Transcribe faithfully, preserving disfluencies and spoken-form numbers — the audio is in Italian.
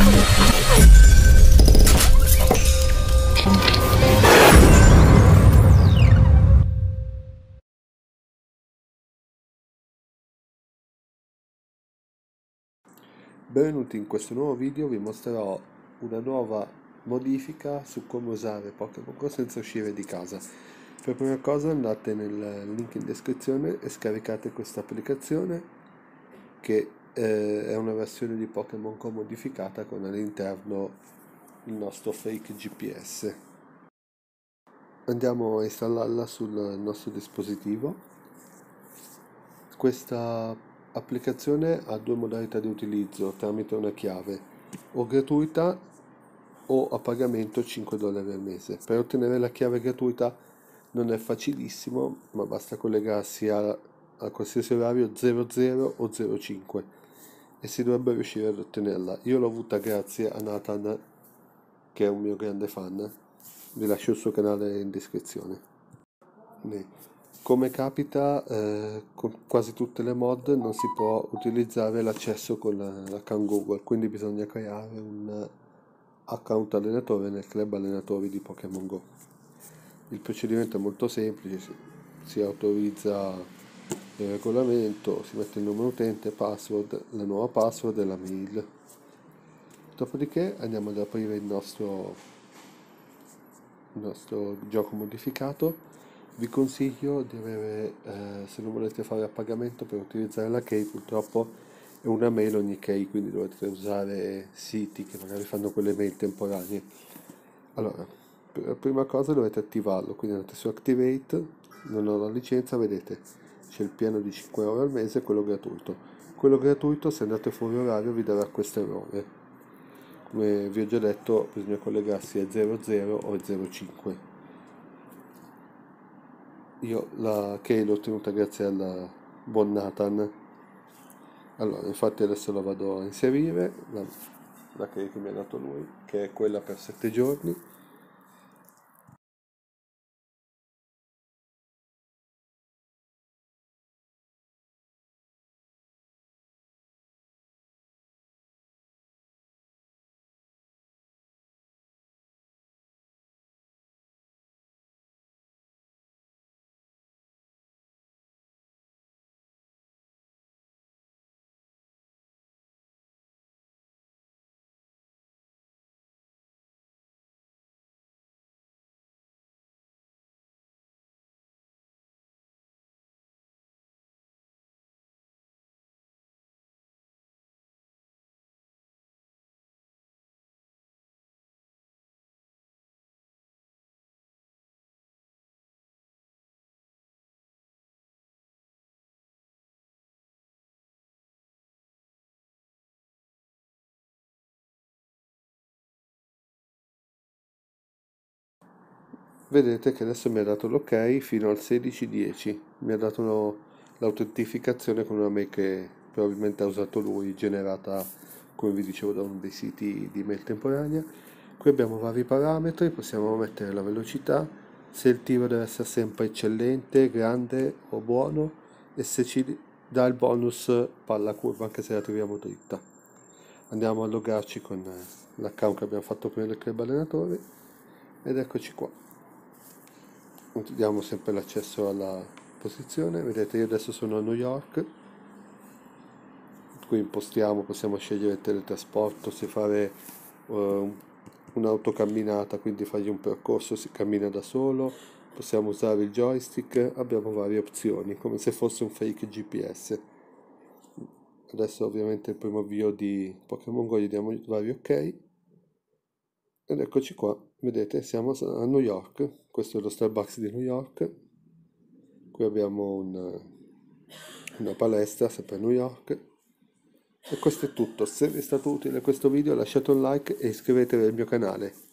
Benvenuti, in questo nuovo video vi mostrerò una nuova modifica su come usare Pokémon Go senza uscire di casa. Per prima cosa andate nel link in descrizione e scaricate questa applicazione che eh, è una versione di Pokémon Go modificata con all'interno il nostro fake G P S. Andiamo a installarla sul nostro dispositivo. Questa applicazione ha due modalità di utilizzo tramite una chiave, o gratuita o a pagamento cinque dollari al mese. Per ottenere la chiave gratuita non è facilissimo, ma basta collegarsi a, a qualsiasi orario zero zero o zero cinque e si dovrebbe riuscire ad ottenerla. Io l'ho avuta grazie a Nathan, che è un mio grande fan. Vi lascio il suo canale in descrizione. Come capita eh, con quasi tutte le mod non si può utilizzare l'accesso con l'account Google, quindi bisogna creare un account allenatore nel club allenatori di Pokémon Go. Il procedimento è molto semplice, si, si autorizza il regolamento, si mette il numero utente, password, la nuova password e la mail. Dopodiché andiamo ad aprire il nostro, il nostro gioco modificato. Vi consiglio di avere, eh, se non volete fare a pagamento per utilizzare la key, purtroppo è una mail ogni key, quindi dovete usare siti che magari fanno quelle mail temporanee. Allora, per la prima cosa dovete attivarlo, quindi andate su Activate, non ho la licenza, vedete, c'è il pieno di cinque euro al mese e quello gratuito. Quello gratuito, se andate fuori orario, vi darà questo errore. Come vi ho già detto, bisogna collegarsi a zero zero o zero cinque. Io la key l'ho ottenuta grazie al buon Nathan. Allora, infatti adesso la vado a inserire, la, la key che mi ha dato lui, che è quella per sette giorni. Vedete che adesso mi ha dato l'ok fino al sedici dieci, mi ha dato l'autentificazione con una mail che probabilmente ha usato lui, generata, come vi dicevo, da uno dei siti di mail temporanea. Qui abbiamo vari parametri, possiamo mettere la velocità, se il tiro deve essere sempre eccellente, grande o buono, e se ci dà il bonus palla curva anche se la tiriamo dritta. Andiamo a loggarci con l'account che abbiamo fatto prima del club allenatori ed eccoci qua. Diamo sempre l'accesso alla posizione. Vedete, io adesso sono a New York, qui impostiamo, possiamo scegliere il teletrasporto, se fare uh, un'autocamminata, quindi fargli un percorso, si cammina da solo, possiamo usare il joystick, abbiamo varie opzioni, come se fosse un fake G P S. Adesso ovviamente il primo avvio di Pokémon Go gli diamo i vari ok, ed eccoci qua, vedete, siamo a New York, questo è lo Starbucks di New York, qui abbiamo una, una palestra sempre a New York, e questo è tutto. Se vi è stato utile questo video lasciate un like e iscrivetevi al mio canale.